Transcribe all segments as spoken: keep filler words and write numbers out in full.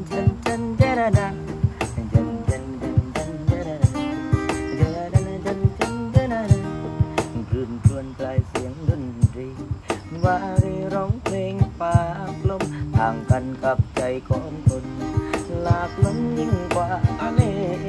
ว่าได้ร้องเพลงฝากลมต่างกันกับใจของคนหลากล้นยิ่งกว่าทะเล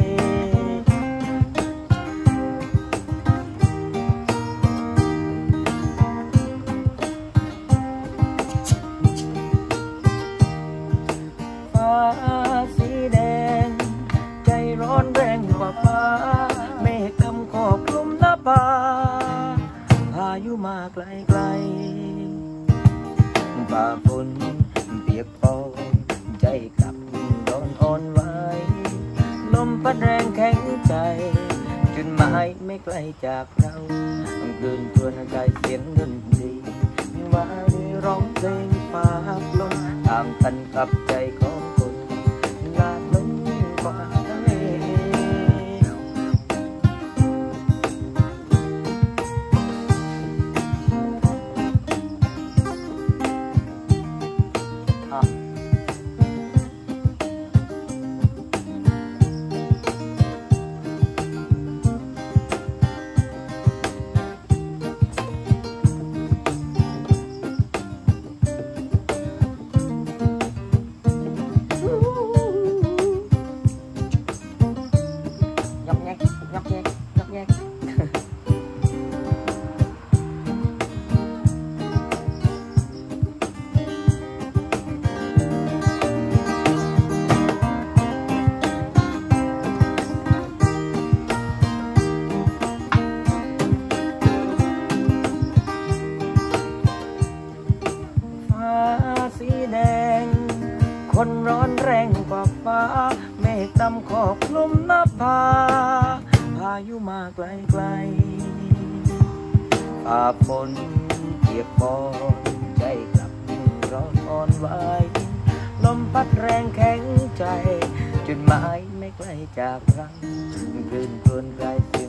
ฟ้าสีแดงใจร้อนแรงกว่าฟ้าเมฆดำขอบคลุมหน้าผาพายุมาไกลไกลฝ่าฝนเปียกปอนใจกลับร้อนอ่อนไหวลมพัดแรงแข็งใจจุดหมายไม่ไกลจากเราเกินชวนใจเสียงดนตรีว่าได้ร้องเพลงฝากลมต่างกันกับใจของคนหลากล้นยิ่งกว่าทะเลคนร้อนแรงกว่าฟ้าเมฆดำขอบคลุมหน้าผาพายุมาไกลไกลฝ่าฝนเปียกปอนใจกลับร้อนอ่อนไหวลมพัดแรงแข็งใจจุดหมายไม่ไกลจากเราคืนครวญไกล